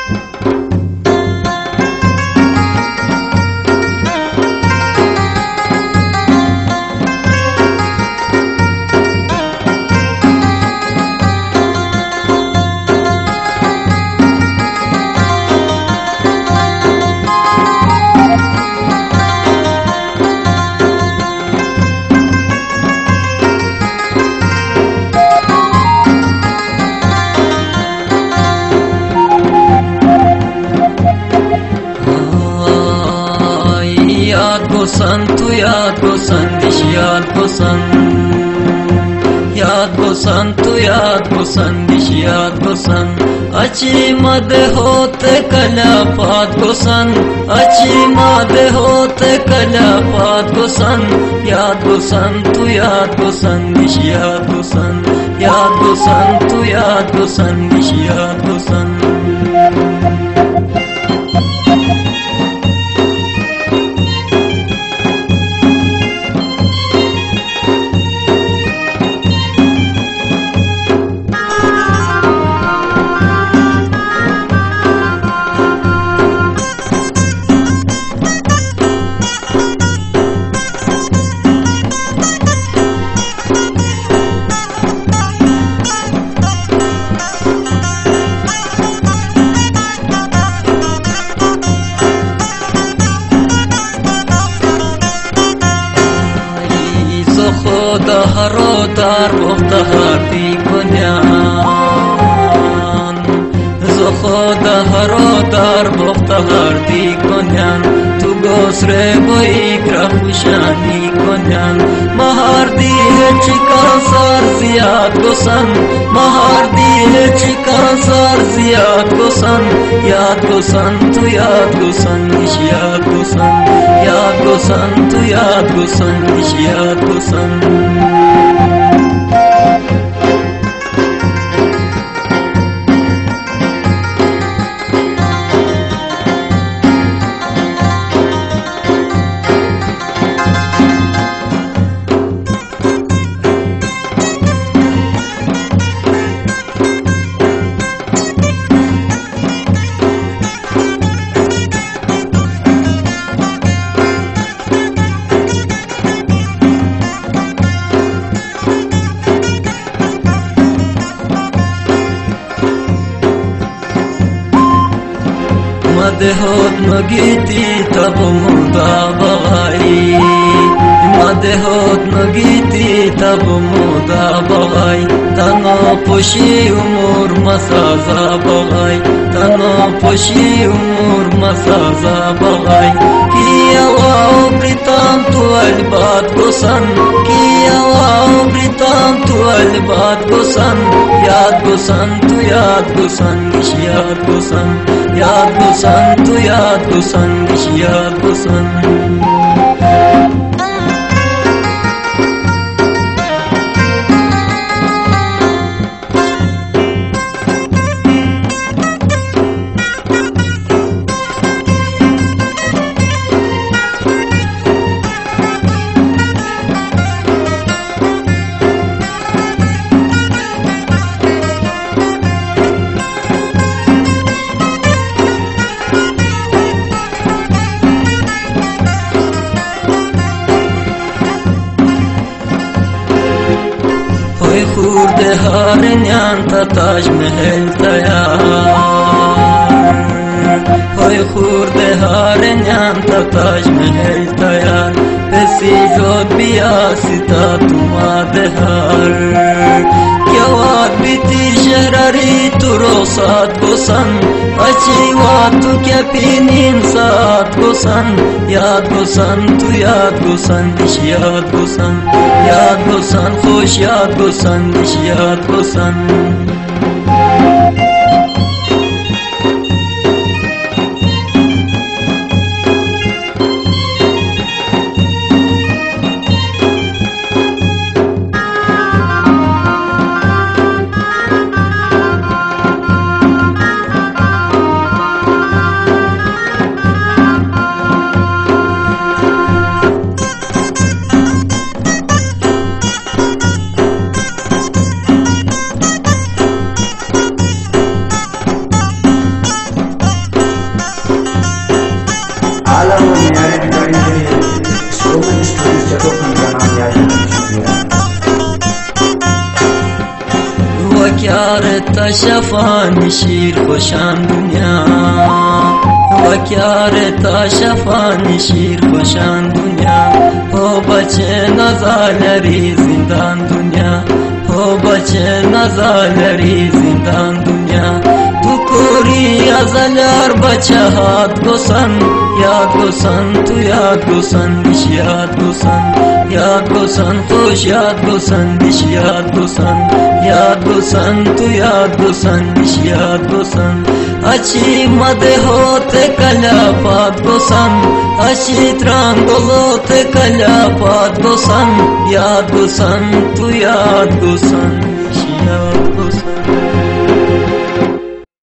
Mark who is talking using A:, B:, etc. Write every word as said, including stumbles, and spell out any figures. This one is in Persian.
A: गोसन तू याद गोसन दिश याद गोसन याद गोसन तू याद गोसन दिश याद गोसन अच्छी मद होते कला पात गोसन अच्छी मद होते कला पात गोसन याद गोसन तू याद गोसन दिश याद गोसन याद गोसन तू याद गोसन दिश याद गोसन हरो दार मुख्तहारी कुन्यान ज़ख़ोदा हरो दार मुख्तहारी कुन्यान तू गोसरे बोई क्रहुशानी कुन्यान महार दी है चिका सार ज़ियाद गोसन महार दी है चिका सार ज़ियाद गोसन याद गोसन तू याद गोसन इश याद गोसन याद गोसन तू याद गोसन इश याद गोसन मदहोत नगीती तब मुर्दा बगाई मदहोत नगीती तब मुर्दा बगाई तनो पोशी उमर मसाजा बगाई तनो पोशी उमर मसाजा बगाई किया वाओ ब्रिताम तू अलबात गोसन किया वाओ ब्रिताम तू अलबात गोसन याद गोसन तू याद गोसन इश याद गोसन याद गोसन तू याद गोसन इश याद गोसन खुर्द हार न्यानता ताज महल तैयार होय खुर्द हार न्यानता ताज महल तैयार ऐसी जोत बियासिता तुमा दहार क्या वाद बीती शरारी तुरो साथ गोसन अच्छी वाद तू क्या पीनीन साथ गोसन याद गोसन तू याद गोसन इश याद गोसन याद गोसन खुश याद गोसन इश याद गोसन تا شفان شیر خوشان دنیا و کیار تا شفان شیر خوشان دنیا او بچه نزالری زندان دنیا او بچه نزالری زندان دنیا تو کوری ازلار بچه هات گسن یاد گسن تو یاد گسن دیش یاد گسن یاد گسن خوش یاد گسن دیش یاد گسن یاد گسن تو یاد گسن دیش یاد گسن اچی مده ہوتے کلا پات گسن اچی ترانگولوتے کلا پات گسن یاد گسن تو یاد گسن دیش یاد گسن